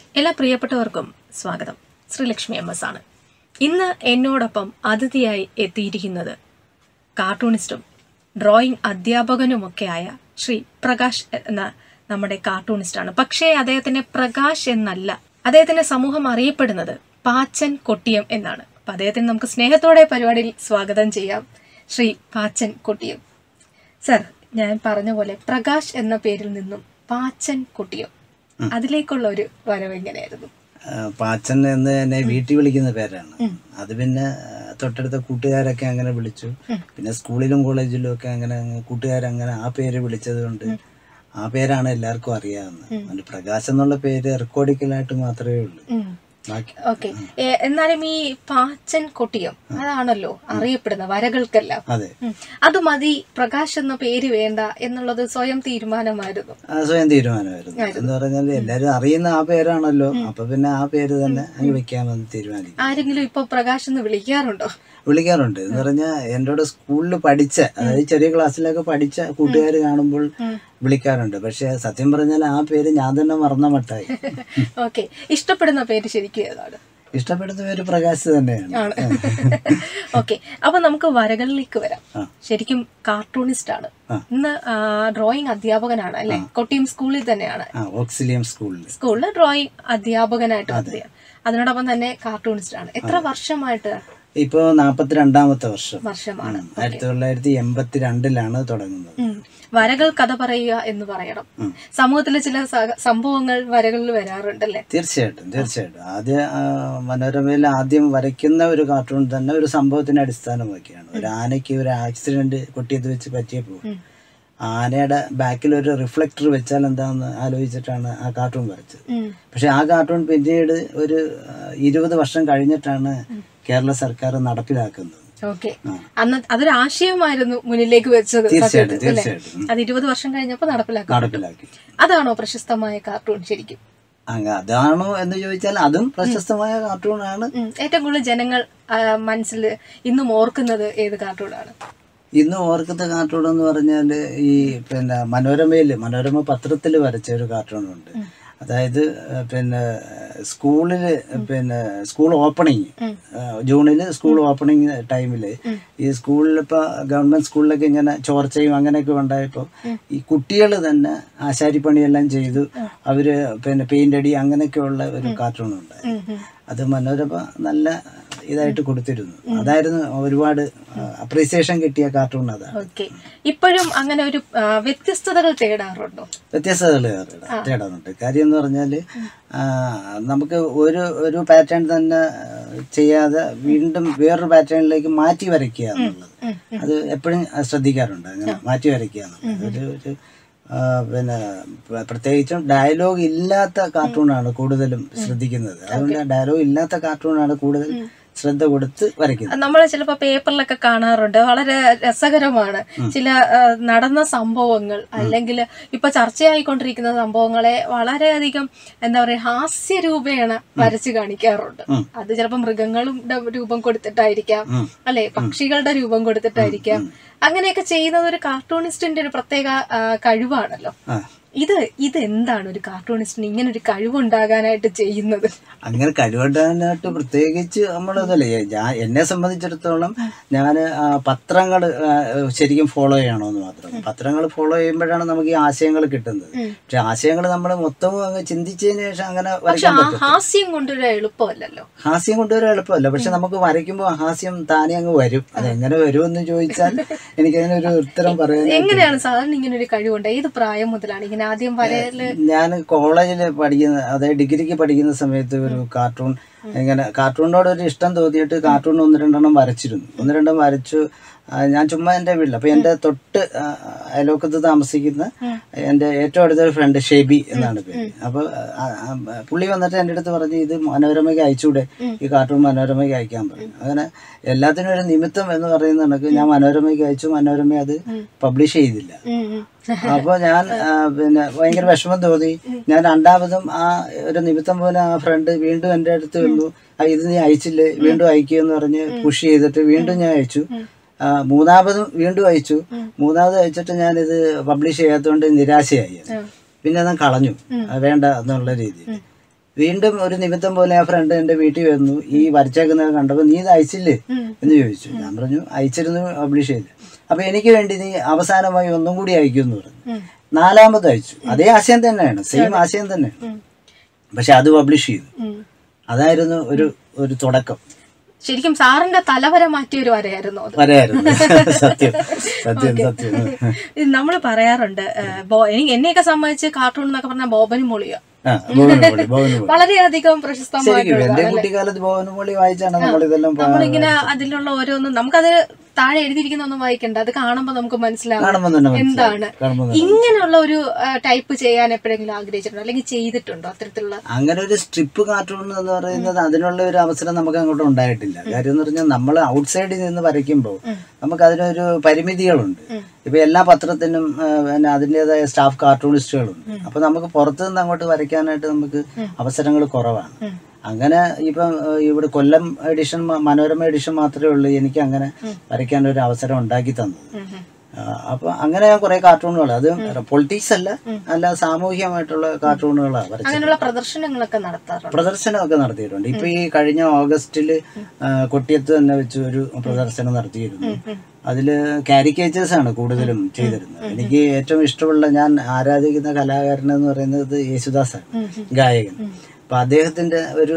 എല്ലാ പ്രിയപ്പെട്ടവർക്കും സ്വാഗതം. ശ്രീലക്ഷ്മി MS ആണ്. ഇന്ന് എന്നോടൊപ്പം അതിഥിയായി എത്തിയിരിക്കുന്നത് കാർട്ടൂണിസ്റ്റും ഡ്രോയിങ് അധ്യാപകനുമൊക്കെയായ ശ്രീ പ്രകാശ് എന്ന നമ്മുടെ കാർട്ടൂണിസ്റ്റാണ്. പക്ഷേ അദ്ദേഹത്തിന് പ്രകാശ് എന്നല്ല, അദ്ദേഹത്തിന്റെ സമൂഹം അറിയപ്പെടുന്നത് പാച്ചൻ കൊട്ടിയം എന്നാണ്. അപ്പൊ അദ്ദേഹത്തിന് നമുക്ക് സ്നേഹത്തോടെ പരിപാടിയിൽ സ്വാഗതം ചെയ്യാം. ശ്രീ പാച്ചൻ കൊട്ടിയം സർ, ഞാൻ പറഞ്ഞ പോലെ പ്രകാശ് എന്ന പേരിൽ നിന്നും പാച്ചൻ കൊട്ടിയം, അതിലേക്കുള്ള ഒരു വരവ് എങ്ങനെയായിരുന്നു? പാച്ചൻ എന്ന് എന്നെ വീട്ടിൽ വിളിക്കുന്ന പേരാണ്. അത് പിന്നെ തൊട്ടടുത്ത കൂട്ടുകാരൊക്കെ അങ്ങനെ വിളിച്ചു. പിന്നെ സ്കൂളിലും കോളേജിലും ഒക്കെ അങ്ങനെ കൂട്ടുകാരങ്ങനെ ആ പേര് വിളിച്ചത് കൊണ്ട് ആ പേരാണ് എല്ലാവർക്കും അറിയാവുന്നത്. പ്രകാശ് എന്നുള്ള പേര് റെക്കോർഡിക്കലായിട്ട് മാത്രമേ ഉള്ളൂ. ഓക്കെ, എന്നാലും ഈ പാച്ചൻ കൊട്ടിയം അതാണല്ലോ അറിയപ്പെടുന്ന വരകൾക്കെല്ലാം. അത് മതി, പ്രകാശ് എന്ന പേര് വേണ്ട എന്നുള്ളത് സ്വയം തീരുമാനമായിരുന്നു. എന്ന് പറഞ്ഞാൽ എല്ലാരും അറിയുന്ന ആ പേരാണല്ലോ, അപ്പൊ പിന്നെ ആ പേര് തന്നെ വിളിക്കാമെന്ന് തീരുമാനിക്കും. ആരെങ്കിലും ഇപ്പൊ പ്രകാശ് എന്ന് വിളിക്കാറുണ്ടോ? വിളിക്കാറുണ്ട്. എന്ന് പറഞ്ഞാൽ എന്നോട് സ്കൂളിൽ പഠിച്ച, അതായത് ചെറിയ ക്ലാസ്സിലൊക്കെ പഠിച്ച കൂട്ടുകാർ കാണുമ്പോൾ വിളിക്കാറുണ്ട്. പക്ഷെ സത്യം പറഞ്ഞാൽ ആ പേര് ഞാൻ തന്നെ മറന്ന മട്ടായി. ഓക്കെ, ഇഷ്ടപ്പെടുന്ന പേര് ശരിക്കും ഏതാണ്? ഇഷ്ടപ്പെടുന്ന പേര് പ്രകാശ് തന്നെയാണ്. ഓക്കെ, അപ്പൊ നമുക്ക് വരകളിലേക്ക് വരാം. ശരിക്കും കാർട്ടൂണിസ്റ്റ് ആണ്, ഇന്ന് ഡ്രോയിങ് അധ്യാപകനാണ് അല്ലെ? കൊട്ടിയം സ്കൂളിൽ തന്നെയാണ്, ഓക്സിലിയം സ്കൂളിൽ ഡ്രോയിങ് അധ്യാപകനായിട്ട് അതിനോടൊപ്പം തന്നെ കാർട്ടൂണിസ്റ്റ് ആണ്. എത്ര വർഷമായിട്ട്? ഇപ്പൊ 42ാമത്തെ വർഷമാണ്. 1982 തുടങ്ങുന്നത്. വരകൾ കഥ പറയുക എന്ന് പറയണം. സമൂഹത്തിലെ ചില സംഭവങ്ങൾ വരകളിൽ വരാറുണ്ടല്ലേ? തീർച്ചയായിട്ടും. ആദ്യ മനോരമയിൽ ആദ്യം വരയ്ക്കുന്ന ഒരു കാർട്ടൂൺ തന്നെ ഒരു സംഭവത്തിനെ അടിസ്ഥാനമാക്കിയാണ്. ഒരു ആനയ്ക്ക് ഒരു ആക്സിഡന്റ് കൊട്ടിയത്ത് വെച്ച് പറ്റിയപ്പോൾ ആനയുടെ ബാക്കിൽ ഒരു റിഫ്ലക്ടർ വെച്ചാൽ എന്താണെന്ന് ആലോചിച്ചിട്ടാണ് ആ കാർട്ടൂൺ വരച്ചത്. പക്ഷെ ആ കാർട്ടൂൺ പിന്നീട് ഒരു 20 വർഷം കഴിഞ്ഞിട്ടാണ് കേരള സർക്കാർ നടപ്പിലാക്കുന്നത്. ഓക്കെ, അന്ന് അതൊരു ആശയമായിരുന്നു മുന്നിലേക്ക് വെച്ചത്. അത് 20 വർഷം കഴിഞ്ഞപ്പോ നടപ്പിലാക്കി. അതാണോ പ്രശസ്തമായ കാർട്ടൂൺ ശരിക്കും? അതാണോ എന്ന് ചോദിച്ചാൽ അതും പ്രശസ്തമായ കാർട്ടൂൺ ആണ്. ഏറ്റവും കൂടുതൽ ജനങ്ങൾ മനസ്സിൽ ഇന്നും ഓർക്കുന്നത് ഏത് കാർട്ടൂണാണ്? ഇന്ന് ഓർക്കുന്ന കാർട്ടൂൺ എന്ന് പറഞ്ഞാൽ ഈ മനോരമ പത്രത്തിൽ വരച്ച ഒരു കാർട്ടൂണുണ്ട്. അതായത് സ്കൂൾ ഓപ്പണിങ്, ജൂണിൽ സ്കൂൾ ഓപ്പണിങ് ടൈമില് ഈ സ്കൂളിൽ ഇപ്പൊ ഗവൺമെന്റ് സ്കൂളിലൊക്കെ ഇങ്ങനെ ചോർച്ചയും അങ്ങനെയൊക്കെ ഉണ്ടായപ്പോ ഈ കുട്ടികൾ തന്നെ ആശാരിപ്പണിയെല്ലാം ചെയ്തു അവര് പെയിന്റ് അടി അങ്ങനെയൊക്കെയുള്ള ഒരു കാർട്ടൂൺ ഉണ്ടായിരുന്നു. അത് മനോരമ നല്ല ഇതായിട്ട് കൊടുത്തിരുന്നു. അതായിരുന്നു ഒരുപാട് അപ്രീസിയേഷൻ കിട്ടിയ കാർട്ടൂൺ. അതാണ്. ഇപ്പോഴും അങ്ങനെ ഒരു വ്യത്യസ്തതകൾ തേടാറുണ്ടോ? തേടാറുണ്ട്. കാര്യം എന്ന് പറഞ്ഞാല് നമുക്ക് ഒരു പാറ്റേൺ തന്നെ ചെയ്യാതെ വീണ്ടും വേറൊരു പാറ്റേണിലേക്ക് മാറ്റി വരയ്ക്കുക എന്നുള്ളത് അത് എപ്പോഴും ശ്രദ്ധിക്കാറുണ്ട്. അങ്ങനെ മാറ്റി വരയ്ക്കുക എന്നുള്ളത് ഒരു പ്രത്യേകിച്ചും ഡയലോഗ് ഇല്ലാത്ത കാർട്ടൂണാണ് കൂടുതലും ശ്രദ്ധിക്കുന്നത്. അതുകൊണ്ട് ഡയലോഗ് ഇല്ലാത്ത കാർട്ടൂണാണ് കൂടുതൽ ശ്രദ്ധ കൊടുത്ത് വരയ്ക്കുന്നത്. നമ്മൾ ചിലപ്പോ പേപ്പറിലൊക്കെ കാണാറുണ്ട്, വളരെ രസകരമാണ് ചില നടന്ന സംഭവങ്ങൾ അല്ലെങ്കിൽ ഇപ്പൊ ചർച്ചയായിക്കൊണ്ടിരിക്കുന്ന സംഭവങ്ങളെ വളരെയധികം എന്താ പറയാ ഹാസ്യരൂപേണ വരച്ച് കാണിക്കാറുണ്ട്. അത് ചിലപ്പോ മൃഗങ്ങളുടെ രൂപം കൊടുത്തിട്ടായിരിക്കാം, അല്ലെ പക്ഷികളുടെ രൂപം കൊടുത്തിട്ടായിരിക്കാം. അങ്ങനെയൊക്കെ ചെയ്യുന്നത് ഒരു കാർട്ടൂണിസ്റ്റിന്റെ ഒരു പ്രത്യേക കഴിവാണല്ലോ. ഇത് എന്താണ് ഒരു കാർട്ടൂണിസ്റ്റിന് ഇങ്ങനെ ഒരു കഴിവുണ്ടാകാനായിട്ട് ചെയ്യുന്നത്? അങ്ങനെ കഴിവുണ്ടാകാനായിട്ട് പ്രത്യേകിച്ച് നമ്മളതല്ലേ, എന്നെ സംബന്ധിച്ചിടത്തോളം ഞാൻ പത്രങ്ങൾ ശരിക്കും ഫോളോ ചെയ്യണമെന്ന് മാത്രം. പത്രങ്ങൾ ഫോളോ ചെയ്യുമ്പോഴാണ് നമുക്ക് ഈ ആശയങ്ങൾ കിട്ടുന്നത്. പക്ഷെ ആശയങ്ങൾ നമ്മൾ മൊത്തവും അങ്ങ് ചിന്തിച്ചതിന് ശേഷം അങ്ങനെ വരയ്ക്കാൻ പറ്റും. ഹാസ്യം കൊണ്ടുവരാൻ എളുപ്പമല്ലല്ലോ. പക്ഷെ നമുക്ക് വരയ്ക്കുമ്പോൾ ഹാസ്യം താനെ അങ്ങ് വരും. അതെങ്ങനെ വരുമെന്ന് ചോദിച്ചാൽ എനിക്കതിനൊരു ഉത്തരം പറയാൻ. എങ്ങനെയാണ് സാധാരണ ഇങ്ങനെ ഒരു കഴിവുണ്ട്? ഏത് പ്രായം മുതലാണ് ആദ്യം വരയില്? ഞാൻ കോളേജിൽ പഠിക്കുന്ന, അതായത് ഡിഗ്രിക്ക് പഠിക്കുന്ന സമയത്ത് ഒരു കാർട്ടൂൺ, ഇങ്ങനെ കാർട്ടൂണിനോട് ഒരു ഇഷ്ടം തോന്നിയിട്ട് കാർട്ടൂൺ 1-2 വരച്ചിരുന്നു. വരച്ചു. ഞാൻ ചുമ്മാ എൻ്റെ വീട്ടിൽ, അപ്പൊ എൻ്റെ തൊട്ട് അയലോക്കത്ത് താമസിക്കുന്ന എൻ്റെ ഏറ്റവും അടുത്തൊരു ഫ്രണ്ട് ഷെബി എന്നാണ് പേര്. അപ്പൊ പുള്ളി വന്നിട്ട് എൻ്റെ അടുത്ത് പറഞ്ഞു, ഇത് മനോരമയ്ക്ക് അയച്ചുകൂടെ, ഈ കാർട്ടൂൺ മനോരമയ്ക്ക് അയക്കാൻ പറഞ്ഞു. അങ്ങനെ എല്ലാത്തിനും ഒരു നിമിത്തം എന്ന് പറയുന്ന കണക്ക് ഞാൻ മനോരമയ്ക്ക് അയച്ചു. മനോരമ അത് പബ്ലിഷ് ചെയ്തില്ല. അപ്പൊ ഞാൻ ഭയങ്കര വിഷമം തോന്നി. ഞാൻ രണ്ടാമതും ആ ഒരു നിമിത്തം പോലെ ആ ഫ്രണ്ട് വീണ്ടും എൻ്റെ അടുത്ത് വന്നു, ഇത് നീ അയച്ചില്ലേ, വീണ്ടും അയക്കുമെന്ന് പറഞ്ഞ് പുഷ് ചെയ്തിട്ട് വീണ്ടും ഞാൻ അയച്ചു. മൂന്നാമതും വീണ്ടും അയച്ചു. മൂന്നാമത് അയച്ചിട്ട് ഞാനിത് പബ്ലിഷ് ചെയ്യാത്തതുകൊണ്ട് നിരാശയായി. പിന്നെ അത് കളഞ്ഞു, വേണ്ട എന്നുള്ള രീതിയിൽ. വീണ്ടും ഒരു നിമിത്തം പോലെ ആ ഫ്രണ്ട് എൻ്റെ വീട്ടിൽ വന്നു, ഈ വരച്ചേക്കുന്നത് കണ്ടപ്പോൾ നീ ഇത് അയച്ചില്ലേ എന്ന് ചോദിച്ചു. ഞാൻ പറഞ്ഞു അയച്ചിരുന്നു, പബ്ലിഷ് ചെയ്ത്. അപ്പൊ എനിക്ക് വേണ്ടി നീ അവസാനമായി ഒന്നും കൂടി അയക്കുമെന്ന് പറഞ്ഞു. 4ാമത് അയച്ചു. അതേ ആശയം തന്നെയാണ്, സെയിം ആശയം തന്നെയാണ്, പക്ഷെ അത് പബ്ലിഷ് ചെയ്തു. അതായിരുന്നു ഒരു തുടക്കം. ശരിക്കും സാറിന്റെ തലവര മാറ്റിയ ഒരു വരയായിരുന്നു അത്. സത്യം സത്യം സത്യം. നമ്മൾ പറയാറുണ്ട്, എന്നെയൊക്കെ സംബന്ധിച്ച് കാർട്ടൂൺ എന്നൊക്കെ പറഞ്ഞാൽ ബോബനും മോളിയോ വളരെയധികം പ്രശസ്തമായിട്ടുള്ള. എന്റെ കുട്ടിക്കാലത്ത് ബോബനുമോളി വായിച്ചാണ് നമ്മളിങ്ങനെ അതിലുള്ള ഓരോന്നും നമുക്കത് താഴെ എഴുതിയിരിക്കുന്ന ഒന്നും വായിക്കണ്ട, അത് കാണുമ്പോൾ നമുക്ക് മനസ്സിലാവും എന്താണ്. ഇങ്ങനെയുള്ള ഒരു ടൈപ്പ് ചെയ്യാൻ എപ്പോഴെങ്കിലും ആഗ്രഹിച്ചിട്ടുണ്ടോ അല്ലെങ്കിൽ ചെയ്തിട്ടുണ്ടോ അത്തരത്തിലുള്ള? അങ്ങനെ ഒരു സ്ട്രിപ്പ് കാർട്ടൂൺ എന്ന് പറയുന്നത് അതിനുള്ള ഒരു അവസരം നമുക്ക് അങ്ങോട്ട് ഉണ്ടായിട്ടില്ല. കാര്യം എന്ന് പറഞ്ഞാൽ നമ്മൾ ഔട്ട്സൈഡിൽ നിന്ന് വരയ്ക്കുമ്പോൾ നമുക്ക് അതിനൊരു പരിമിതികളുണ്ട്. ഇപ്പൊ എല്ലാ പത്രത്തിനും പിന്നെ അതിൻ്റെതായ സ്റ്റാഫ് കാർട്ടൂണിസ്റ്റുകളുണ്ട്. അപ്പൊ നമുക്ക് പുറത്തു നിന്ന് അങ്ങോട്ട് വരയ്ക്കാനായിട്ട് നമുക്ക് അവസരങ്ങൾ കുറവാണ്. അങ്ങനെ ഇപ്പം ഇവിടെ കൊല്ലം എഡിഷൻ, മനോരമ എഡിഷൻ മാത്രമേ ഉള്ളൂ എനിക്ക് അങ്ങനെ വരയ്ക്കാൻ ഒരു അവസരം ഉണ്ടാക്കി തന്നത്. അപ്പൊ അങ്ങനെ ഞാൻ കുറെ കാർട്ടൂണുകൾ, അത് പൊളിറ്റിക്സ് അല്ല സാമൂഹികമായിട്ടുള്ള കാർട്ടൂണുകളാണ് വരച്ചത്. പ്രദർശനമൊക്കെ നടത്തിയിട്ടുണ്ട്. ഇപ്പൊ ഈ കഴിഞ്ഞ ഓഗസ്റ്റില് കൊട്ടിയത്ത് തന്നെ വെച്ച് ഒരു പ്രദർശനം നടത്തിയിരുന്നു. അതില് കാരിക്കേച്ചേഴ്സ് ആണ് കൂടുതലും ചെയ്തിരുന്നത്. എനിക്ക് ഏറ്റവും ഇഷ്ടമുള്ള, ഞാൻ ആരാധിക്കുന്ന കലാകാരൻ എന്ന് പറയുന്നത് യേശുദാസാണ്, ഗായകൻ. അപ്പൊ അദ്ദേഹത്തിന്റെ ഒരു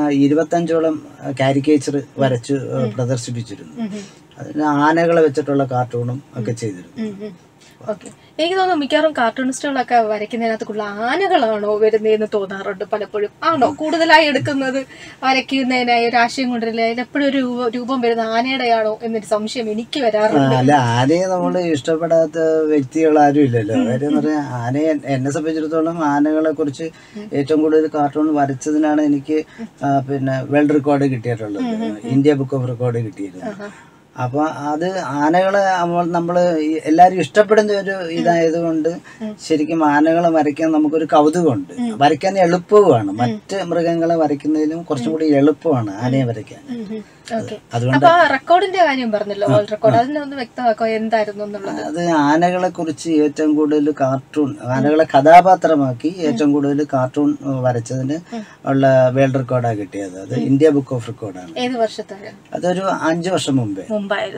25ഓളം കാരിക്കേച്ചർ വരച്ച് പ്രദർശിപ്പിച്ചിരുന്നു. അതിന് ആനകളെ വെച്ചിട്ടുള്ള കാർട്ടൂണും ഒക്കെ ചെയ്തിരുന്നു. എനിക്ക് തോന്നുന്നു മിക്കവാറും കാർട്ടൂണിസ്റ്റുകളൊക്കെ വരയ്ക്കുന്നതിനകത്ത് കൂടുതൽ ആനകളാണോ വരുന്നതെന്ന് തോന്നാറുണ്ട് പലപ്പോഴും. ആണോ കൂടുതലായി എടുക്കുന്നത് വരയ്ക്കുന്നതിനായി ഒരു ആശയം കൊണ്ടിരില്ല, എപ്പോഴും ഒരു രൂപം വരുന്ന ആനയുടെയാണോ എന്നൊരു സംശയം എനിക്ക് വരാറുണ്ട്. അല്ല, ആനയെ നമ്മൾ ഇഷ്ടപ്പെടാത്ത വ്യക്തികൾ ആരും ഇല്ലല്ലോ. കാര്യം എന്ന് പറഞ്ഞാൽ ആനയെ, എന്നെ സംബന്ധിച്ചിടത്തോളം ആനകളെ കുറിച്ച് ഏറ്റവും കൂടുതൽ കാർട്ടൂൺ വരച്ചതിനാണ് എനിക്ക് പിന്നെ വേൾഡ് റെക്കോർഡ് കിട്ടിയിട്ടുള്ളത്, ഇന്ത്യ ബുക്ക് ഓഫ് റെക്കോർഡ് കിട്ടിയിരുന്നു. അപ്പൊ അത് ആനകളെ നമ്മൾ എല്ലാരും ഇഷ്ടപ്പെടുന്ന ഒരു ഇതായതുകൊണ്ട് ശരിക്കും ആനകളെ വരയ്ക്കാൻ നമുക്കൊരു കൗതുകമുണ്ട്. വരയ്ക്കാൻ എളുപ്പവുമാണ്, മറ്റ് മൃഗങ്ങളെ വരയ്ക്കുന്നതിലും കുറച്ചും കൂടി എളുപ്പമാണ് ആനയെ വരയ്ക്കാൻ. അതുകൊണ്ട് റെക്കോർഡിന്റെ കാര്യം പറഞ്ഞല്ലോ, വേൾഡ് റെക്കോർഡ്, അതിനൊന്ന് വ്യക്തമാക്കോ എന്തായിരുന്നു എന്നുള്ളത്. അത് ആനകളെ കുറിച്ച് ഏറ്റവും കൂടുതൽ കാർട്ടൂൺ, ആനകളെ കഥാപാത്രമാക്കി ഏറ്റവും കൂടുതൽ കാർട്ടൂൺ വരച്ചതിന് ഉള്ള വേൾഡ് റെക്കോർഡാണ് കിട്ടിയത്. അത് ഇന്ത്യ ബുക്ക് ഓഫ് റെക്കോർഡാണ്. ഏത് വർഷത്താണ്? അതൊരു 5 വർഷം മുമ്പായിരുന്നു.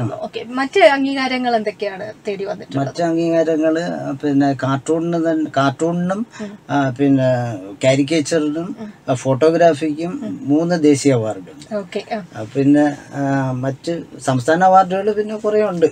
മറ്റ് അംഗീകാരങ്ങൾ എന്തൊക്കെയാണ് തേടി വന്നിട്ടുള്ളത്? മറ്റ് അംഗീകാരങ്ങള് പിന്നെ കാർട്ടൂണിനും പിന്നെ കാരിക്കേച്ചറിനും ഫോട്ടോഗ്രാഫിക്കും 3 ദേശീയ അവാർഡുണ്ട്. പിന്നെ മറ്റ് സംസ്ഥാന അവാർഡുകൾ പിന്നെ കുറെ ഉണ്ട്.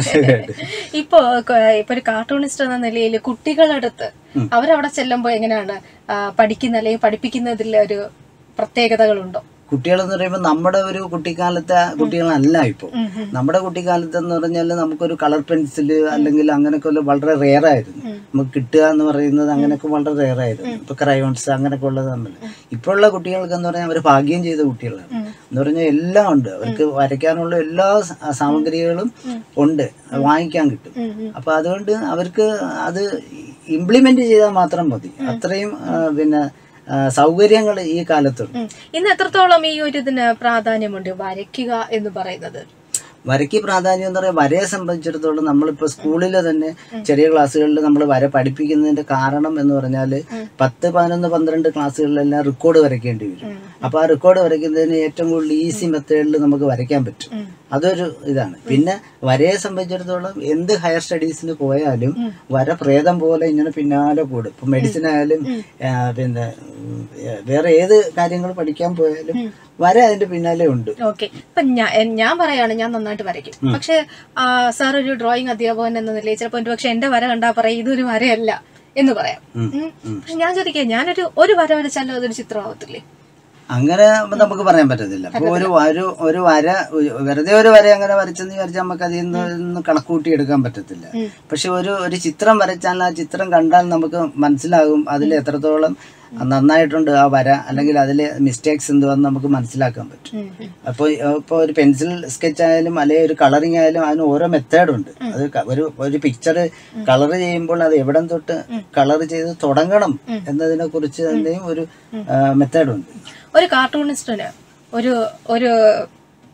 ഇപ്പൊ ഒരു കാർട്ടൂണിസ്റ്റ് എന്ന നിലയിൽ കുട്ടികളടുത്ത് അവരവിടെ ചെല്ലുമ്പോ എങ്ങനെയാണ് പഠിക്കുന്ന അല്ലെങ്കിൽ പഠിപ്പിക്കുന്നതിൽ ഒരു പ്രത്യേകതകളുണ്ടോ? കുട്ടികളെന്ന് പറയുമ്പോൾ നമ്മുടെ ഒരു കുട്ടിക്കാലത്തെ കുട്ടികളല്ല ഇപ്പോൾ. നമ്മുടെ കുട്ടിക്കാലത്ത് എന്ന് പറഞ്ഞാൽ നമുക്കൊരു കളർ പെൻസിൽ അല്ലെങ്കിൽ അങ്ങനെയൊക്കെ വളരെ റെയർ ആയിരുന്നു നമുക്ക് കിട്ടുക എന്ന് പറയുന്നത്. അങ്ങനെയൊക്കെ വളരെ റെയർ ആയിരുന്നു. ഇപ്പൊ ക്രയോൺസ് അങ്ങനെയൊക്കെ ഉള്ളത് തമ്മിൽ. ഇപ്പോഴുള്ള കുട്ടികൾക്ക് എന്ന് പറഞ്ഞാൽ അവർ ഭാഗ്യം ചെയ്ത കുട്ടികളാണ് എന്ന് പറഞ്ഞാൽ എല്ലാം ഉണ്ട്. അവർക്ക് വരയ്ക്കാനുള്ള എല്ലാ സാമഗ്രികളും ഉണ്ട്, വാങ്ങിക്കാൻ കിട്ടും. അപ്പൊ അതുകൊണ്ട് അവർക്ക് അത് ഇംപ്ലിമെന്റ് ചെയ്താൽ മാത്രം മതി. അത്രയും പിന്നെ സൗകര്യങ്ങൾ ഈ കാലത്തുണ്ട്. ഇന്ന് എത്രത്തോളം ഈ ഒരു ഇതിന് പ്രാധാന്യമുണ്ട് വരയ്ക്കുക എന്ന് പറയുന്നത്? വരയ്ക്ക് പ്രാധാന്യം എന്ന് പറയുന്നത്, വരയെ സംബന്ധിച്ചിടത്തോളം നമ്മളിപ്പോ സ്കൂളില് തന്നെ ചെറിയ ക്ലാസ്സുകളിൽ നമ്മൾ വര പഠിപ്പിക്കുന്നതിന്റെ കാരണം എന്ന് പറഞ്ഞാൽ 10, 11, 12 ക്ലാസ്സുകളിലെല്ലാം റെക്കോർഡ് വരയ്ക്കേണ്ടി വരും. അപ്പൊ ആ റെക്കോർഡ് വരയ്ക്കുന്നതിന് ഏറ്റവും കൂടുതൽ ഈസി മെത്തേഡിൽ നമുക്ക് വരയ്ക്കാൻ പറ്റും. അതൊരു ഇതാണ്. പിന്നെ വരയെ സംബന്ധിച്ചിടത്തോളം എന്ത് ഹയർ സ്റ്റഡീസിന് പോയാലും വര പ്രേതം പോലെ ഇങ്ങനെ പിന്നാലെ കൂടും. ഇപ്പൊ മെഡിസിൻ ആയാലും പിന്നെ വേറെ ഏത് കാര്യങ്ങൾ പഠിക്കാൻ പോയാലും വര അതിന്റെ പിന്നാലെ ഉണ്ട്. ഓക്കെ, ഇപ്പൊ ഞാൻ പറയാണ് ഞാൻ നന്നായിട്ട് വരയ്ക്കും. പക്ഷെ സാർ ഒരു ഡ്രോയിങ് അധ്യാപകൻ എന്ന നിലയിൽ ചിലപ്പോൾ പക്ഷെ എന്റെ വര കണ്ടാ പറയാം ഇതൊരു വരയല്ല എന്ന് പറയാം. പക്ഷെ ഞാൻ ചോദിക്കാം, ഞാനൊരു വര വരച്ചാലും അതൊരു ചിത്രമാവത്തില്ലേ? അങ്ങനെ നമുക്ക് പറയാൻ പറ്റത്തില്ല. അപ്പൊ ഒരു വര വെറുതെ ഒരു വര അങ്ങനെ വരച്ചെന്ന് വിചാരിച്ചാൽ നമുക്ക് അതിൽ നിന്ന് കണക്കൂട്ടി എടുക്കാൻ പറ്റത്തില്ല. പക്ഷെ ഒരു ചിത്രം വരച്ചാൽ ആ ചിത്രം കണ്ടാൽ നമുക്ക് മനസ്സിലാകും അതിൽ എത്രത്തോളം നന്നായിട്ടുണ്ട് ആ വര, അല്ലെങ്കിൽ അതിലെ മിസ്റ്റേക്സ് എന്തുവാന്ന് നമുക്ക് മനസ്സിലാക്കാൻ പറ്റും. ഇപ്പോൾ ഒരു പെൻസിൽ സ്കെച്ച് ആയാലും അല്ലെങ്കിൽ ഒരു കളറിങ് ആയാലും അതിന് ഓരോ മെത്തേഡുണ്ട്. അത് ഒരു പിക്ചർ കളർ ചെയ്യുമ്പോൾ അത് എവിടം തൊട്ട് കളർ ചെയ്ത് തുടങ്ങണം എന്നതിനെ കുറിച്ച് തന്നെയും ഒരു മെത്തേഡുണ്ട്. ഒരു കാർട്ടൂണിസ്റ്റിന് ഒരു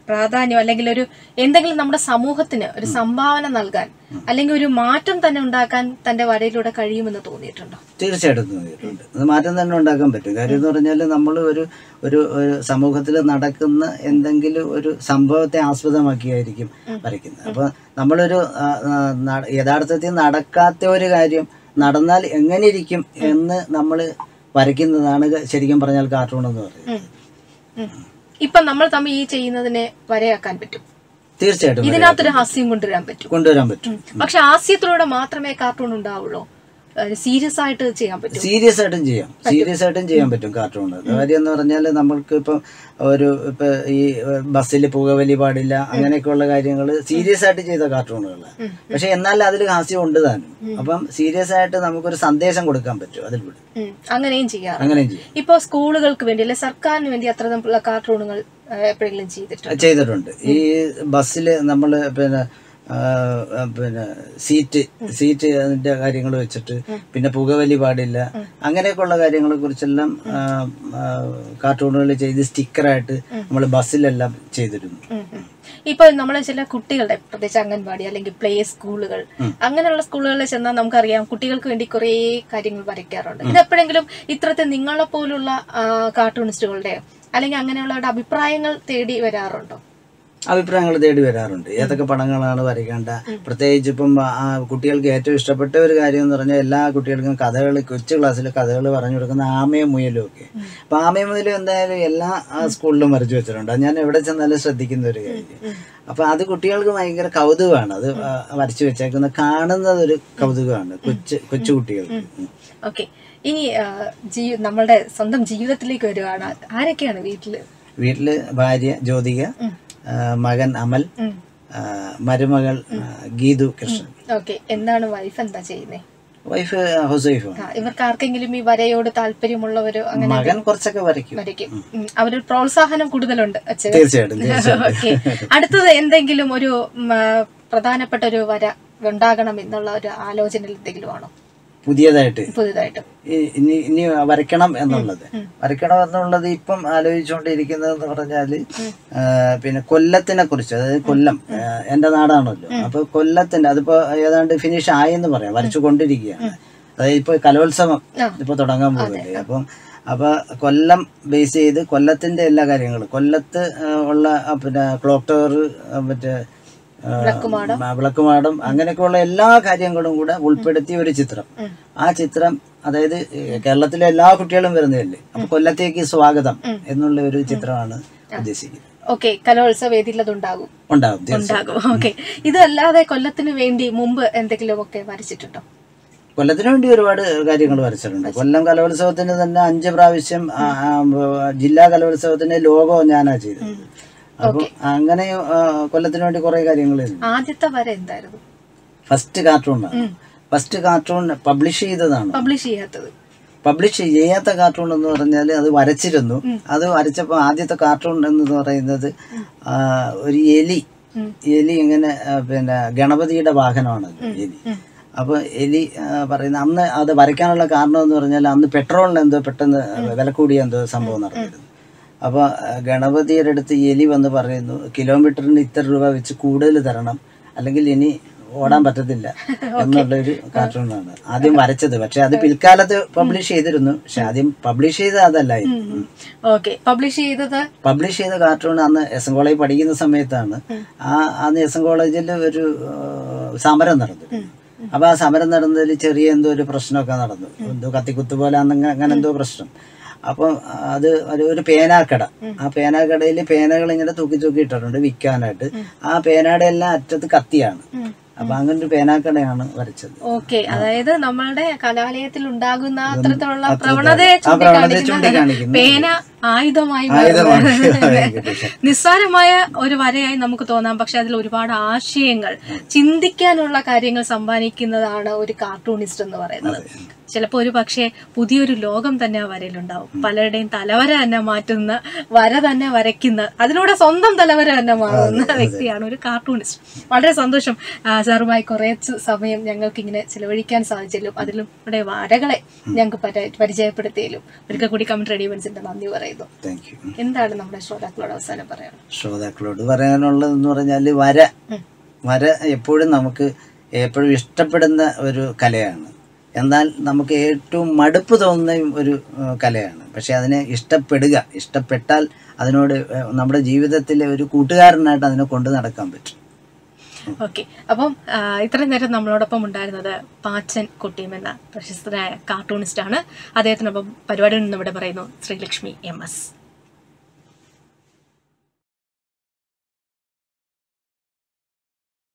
പ്രാധാന്യം അല്ലെങ്കിൽ ഒരു എന്തെങ്കിലും നമ്മുടെ സമൂഹത്തിന് ഒരു സംഭാവന നൽകാൻ അല്ലെങ്കിൽ ഒരു മാറ്റം തന്നെ ഉണ്ടാക്കാൻ തന്റെ വരയിലൂടെ കഴിയുമെന്ന് തോന്നിയിട്ടുണ്ടോ? തീർച്ചയായിട്ടും തോന്നിയിട്ടുണ്ട്. അത് മാറ്റം തന്നെ ഉണ്ടാക്കാൻ പറ്റും. കാര്യം എന്ന് പറഞ്ഞാൽ നമ്മൾ ഒരു സമൂഹത്തിൽ നടക്കുന്ന എന്തെങ്കിലും ഒരു സംഭവത്തെ ആസ്പദമാക്കിയായിരിക്കും വരയ്ക്കുന്നത്. അപ്പൊ നമ്മളൊരു യഥാർത്ഥത്തിൽ നടക്കാത്ത ഒരു കാര്യം നടന്നാൽ എങ്ങനെ ഇരിക്കും എന്ന് നമ്മൾ വരയ്ക്കുന്നതാണ് ശരിക്കും പറഞ്ഞാൽ കാർട്ടൂൺ എന്ന് പറയുന്നത്. ഇപ്പൊ നമ്മൾ തമ്മിൽ ഈ ചെയ്യുന്നതിനെ വരയാക്കാൻ പറ്റും. തീർച്ചയായിട്ടും ഇതിനകത്തൊരു ഹാസ്യം കൊണ്ടുവരാൻ പറ്റും. പക്ഷെ ഹാസ്യത്തിലൂടെ മാത്രമേ കാർട്ടൂൺ ഉണ്ടാവുള്ളൂ. സീരിയസ് ആയിട്ട് ചെയ്യാൻ പറ്റും. സീരിയസ് ആയിട്ടും ചെയ്യാൻ പറ്റും കാർട്ടൂൺ. കാര്യം എന്ന് പറഞ്ഞാൽ നമ്മൾക്ക് ഇപ്പം ഈ ബസ്സിൽ പുകവലി പാടില്ല അങ്ങനെയൊക്കെയുള്ള കാര്യങ്ങൾ സീരിയസ് ആയിട്ട് ചെയ്ത കാർട്ടൂണുകളാണ്. പക്ഷെ എന്നാൽ അതിൽ ഹാസ്യം ഉണ്ട് താനും. അപ്പം സീരിയസ് ആയിട്ട് നമുക്കൊരു സന്ദേശം കൊടുക്കാൻ പറ്റും അതിലൂടെ. അങ്ങനെയും ചെയ്യാം. ഇപ്പൊ സ്കൂളുകൾക്ക് വേണ്ടി അല്ലെ സർക്കാരിന് വേണ്ടി അത്തരത്തിലുള്ള കാർട്ടൂണുകൾ എപ്പോഴെങ്കിലും ചെയ്തിട്ടുണ്ട്. ഈ ബസ്സിൽ നമ്മള് സീറ്റ് അതിന്റെ കാര്യങ്ങൾ വെച്ചിട്ട് പിന്നെ പുകവലി പാടില്ല അങ്ങനെയൊക്കെയുള്ള കാര്യങ്ങളെ കുറിച്ചെല്ലാം കാർട്ടൂണുകൾ ചെയ്ത് സ്റ്റിക്കറായിട്ട് നമ്മൾ ബസ്സിലെല്ലാം ചെയ്തിരുന്നു. ഇപ്പൊ നമ്മളെ ചില കുട്ടികളുടെ പ്രത്യേകിച്ച് അംഗൻവാടി അല്ലെങ്കിൽ പ്ലേ സ്കൂളുകൾ അങ്ങനെയുള്ള സ്കൂളുകളിൽ ചെന്നാൽ നമുക്കറിയാം കുട്ടികൾക്ക് വേണ്ടി കുറെ കാര്യങ്ങൾ വരയ്ക്കാറുണ്ട്. ഇത് എപ്പോഴെങ്കിലും ഇത്തരത്തിൽ നിങ്ങളെ പോലുള്ള കാർട്ടൂണിസ്റ്റുകളുടെ അല്ലെങ്കിൽ അങ്ങനെയുള്ളവരുടെ അഭിപ്രായങ്ങൾ തേടി വരാറുണ്ടോ? ഏതൊക്കെ പടങ്ങളാണ് വരയ്ക്കേണ്ട, പ്രത്യേകിച്ച് ഇപ്പം കുട്ടികൾക്ക് ഏറ്റവും ഇഷ്ടപ്പെട്ട ഒരു കാര്യം എന്ന് പറഞ്ഞാൽ എല്ലാ കുട്ടികൾക്കും കഥകൾ കൊച്ചു ക്ലാസ്സിൽ കഥകൾ പറഞ്ഞു കൊടുക്കുന്ന ആമയും മുയലും ഒക്കെ. അപ്പൊ ആമയും മുയലും എന്തായാലും എല്ലാ സ്കൂളിലും വരച്ചു വെച്ചിട്ടുണ്ട്. ഞാൻ എവിടെ ചെന്നാലും ശ്രദ്ധിക്കുന്ന ഒരു കാര്യം. അപ്പൊ അത് കുട്ടികൾക്ക് ഭയങ്കര കൗതുകമാണ്. അത് വരച്ചു വെച്ചേക്കുന്ന കാണുന്നത് ഒരു കൗതുകമാണ് കൊച്ചു കുട്ടികൾക്ക്. ഓക്കെ, ഇനി നമ്മളുടെ സ്വന്തം ജീവിതത്തിലേക്ക് വരുവാണ്. ആരൊക്കെയാണ് വീട്ടില്? ഭാര്യ ജ്യോതിക, മകൻ അമൽ, മരുമകൾ ഗീതു കൃഷ്ണൻ. ഓക്കെ, എന്താണ് വൈഫ് എന്താ ചെയ്യുന്നത്? വൈഫ് ഹൗസ് വൈഫാണ്. ഇവർക്ക് ആർക്കെങ്കിലും ഈ വരയോട് താല്പര്യമുള്ളവരോ? മകൻ കുറച്ചൊക്കെ വരയ്ക്കും. അവരൊരു പ്രോത്സാഹനം കൂടുതലുണ്ട്. തീർച്ചയായിട്ടും. അടുത്തത് എന്തെങ്കിലും ഒരു പ്രധാനപ്പെട്ട ഒരു വര ഉണ്ടാകണം എന്നുള്ള ഒരു ആലോചനയിൽ എന്തെങ്കിലും ആണോ? പുതിയതായിട്ട് ഇനി വരയ്ക്കണം എന്നുള്ളത് ഇപ്പം ആലോചിച്ചുകൊണ്ടിരിക്കുന്നതെന്ന് പറഞ്ഞാല് പിന്നെ കൊല്ലത്തിനെ കുറിച്ച്. അതായത് കൊല്ലം എന്റെ നാടാണല്ലോ. അപ്പൊ കൊല്ലത്തിന്റെ അതിപ്പോ ഏതാണ്ട് ഫിനിഷ് ആയെന്ന് പറയാം, വരച്ചു കൊണ്ടിരിക്കുകയാണ്. അതായത് ഇപ്പൊ കലോത്സവം ഇപ്പൊ തുടങ്ങാൻ പോകുന്നില്ലേ. അപ്പൊ കൊല്ലം ബേസ് ചെയ്ത് കൊല്ലത്തിന്റെ എല്ലാ കാര്യങ്ങളും, കൊല്ലത്ത് ഉള്ള പിന്നെ ക്ലോക്ക് ടവർ, മറ്റേ വിളക്കുമാടം അങ്ങനെയൊക്കെയുള്ള എല്ലാ കാര്യങ്ങളും കൂടെ ഉൾപ്പെടുത്തിയ ഒരു ചിത്രം. ആ ചിത്രം അതായത് കേരളത്തിലെ എല്ലാ കുട്ടികളും വരുന്നതല്ലേ, അപ്പൊ കൊല്ലത്തേക്ക് സ്വാഗതം എന്നുള്ള ഒരു ചിത്രമാണ് ഉദ്ദേശിക്കുന്നത്. ഓക്കെ, കലോത്സവ വേദിയിൽ ഉണ്ടാകും. ഓക്കെ, ഇതല്ലാതെ കൊല്ലത്തിന് വേണ്ടി മുമ്പ് എന്തെങ്കിലും ഒക്കെ വരച്ചിട്ടുണ്ടോ? കൊല്ലത്തിന് വേണ്ടി ഒരുപാട് കാര്യങ്ങൾ വരച്ചിട്ടുണ്ട്. കൊല്ലം കലോത്സവത്തിന് തന്നെ 5 പ്രാവശ്യം ജില്ലാ കലോത്സവത്തിന്റെ ലോഗോ ഞാനാ ചെയ്തത്. അപ്പൊ അങ്ങനെ കൊല്ലത്തിന് വേണ്ടി കുറെ കാര്യങ്ങൾ. ആദ്യത്തെ വര എന്തായിരുന്നു? ഫസ്റ്റ് കാർട്ടൂൺ പബ്ലിഷ് ചെയ്തതാണ്. പബ്ലിഷ് ചെയ്യാത്ത കാർട്ടൂൺ എന്ന് പറഞ്ഞാൽ അത് വരച്ചിരുന്നു. അത് വരച്ചപ്പോൾ ആദ്യത്തെ കാർട്ടൂൺ എന്ന് പറയുന്നത് ഒരു എലി ഇങ്ങനെ പിന്നെ ഗണപതിയുടെ വാഹനമാണല്ലോ എലി. അപ്പൊ എലി പറയുന്ന അന്ന് അത് വരയ്ക്കാനുള്ള കാരണം എന്ന് പറഞ്ഞാൽ അന്ന് പെട്രോളിന് എന്തോ പെട്ടെന്ന് വില കൂടിയ എന്തോ സംഭവം നടന്നിരുന്നു. അപ്പൊ ഗണപതിയുടെ അടുത്ത് എലി വന്ന് പറയുന്നു, കിലോമീറ്ററിന് ഇത്ര രൂപ വെച്ച് കൂടുതൽ തരണം, അല്ലെങ്കിൽ ഇനി ഓടാൻ പറ്റത്തില്ല എന്നുള്ളൊരു കാർട്ടൂണാണ് ആദ്യം വരച്ചത്. പക്ഷെ അത് പിൽക്കാലത്ത് പബ്ലിഷ് ചെയ്തിരുന്നു. പക്ഷെ ആദ്യം പബ്ലിഷ് ചെയ്തത് അതല്ലായിരുന്നു. പബ്ലിഷ് ചെയ്ത കാർട്ടൂൺ അന്ന് എസ് എൻ കോളേജ് പഠിക്കുന്ന സമയത്താണ്. അന്ന് എസ് എൻ കോളേജിൽ ഒരു സമരം നടന്നു. അപ്പൊ ആ സമരം നടന്നതിൽ ചെറിയ എന്തോ ഒരു പ്രശ്നമൊക്കെ നടന്നു. എന്തോ കത്തിക്കുത്ത് പോലെ അങ്ങനെ എന്തോ പ്രശ്നം. അപ്പം അത് ഒരു പേനാക്കട. ആ പേനാക്കടയിൽ പേനകൾ ഇങ്ങനെ തൂക്കി ഇട്ടിട്ടുണ്ട് വിൽക്കാനായിട്ട്. ആ പേനയുടെ എല്ലാം അറ്റത്ത് കത്തിയാണ്. അപ്പൊ അങ്ങനെ ഒരു പേനാക്കടയാണ് വരച്ചത്. ഓക്കെ, അതായത് നമ്മളുടെ കലാലയത്തിൽ ഉണ്ടാകുന്ന അത്തരത്തിലുള്ള പ്രവണതയെ ചൂണ്ടിക്കാണിക്കുന്ന പേന ആയുധമായി നിസ്സാരമായ ഒരു വരയായി നമുക്ക് തോന്നാം. പക്ഷെ അതിൽ ഒരുപാട് ആശയങ്ങൾ, ചിന്തിക്കാനുള്ള കാര്യങ്ങൾ സമ്മാനിക്കുന്നതാണ് ഒരു കാർട്ടൂണിസ്റ്റ് എന്ന് പറയുന്നത്. ചിലപ്പോൾ ഒരു പക്ഷേ പുതിയൊരു ലോകം തന്നെ ആ വരയിലുണ്ടാവും. പലരുടെയും തലവര തന്നെ മാറ്റുന്ന, വര തന്നെ വരയ്ക്കുന്ന, അതിലൂടെ സ്വന്തം തലവര തന്നെ മാറുന്ന വ്യക്തിയാണ് ഒരു കാർട്ടൂണിസ്റ്റ്. വളരെ സന്തോഷം സാറുമായി കുറേ സമയം ഞങ്ങൾക്ക് ഇങ്ങനെ ചിലവഴിക്കാൻ സാധിച്ചല്ലോ, അതിലും ഇവിടെ വരകളെ ഞങ്ങൾക്ക് പരിചയപ്പെടുത്തിയാലും ഒരിക്കൽ കൂടി കമന്റ് ഇവന്റ്സിന്റെ നന്ദി പറയുന്നു. എന്താണ് നമ്മുടെ ശ്രോതാക്കളോട് അവസാനം പറയാനുള്ളത്? ശ്രോതാക്കളോട് പറയാനുള്ളതെന്ന് പറഞ്ഞാൽ വര എപ്പോഴും നമുക്ക് എപ്പോഴും ഇഷ്ടപ്പെടുന്ന ഒരു കലയാണ്. എന്നാൽ നമുക്ക് ഏറ്റവും മടുപ്പ് തോന്നുന്ന ഒരു കലയാണ്. പക്ഷെ അതിനെ ഇഷ്ടപ്പെട്ടാൽ അതിനോട് നമ്മുടെ ജീവിതത്തിലെ ഒരു കൂട്ടുകാരനായിട്ട് അതിനെ കൊണ്ടു നടക്കാൻ പറ്റും. ഓക്കെ, അപ്പം ഇത്രയും നേരം നമ്മളോടൊപ്പം ഉണ്ടായിരുന്നത് പാച്ചൻ കൊട്ടിയം എന്ന പ്രശസ്തനായ കാർട്ടൂണിസ്റ്റ് ആണ്. അദ്ദേഹത്തിനൊപ്പം പരിപാടിയിൽ നിന്നും ഇവിടെ പറയുന്നു ശ്രീലക്ഷ്മി MS.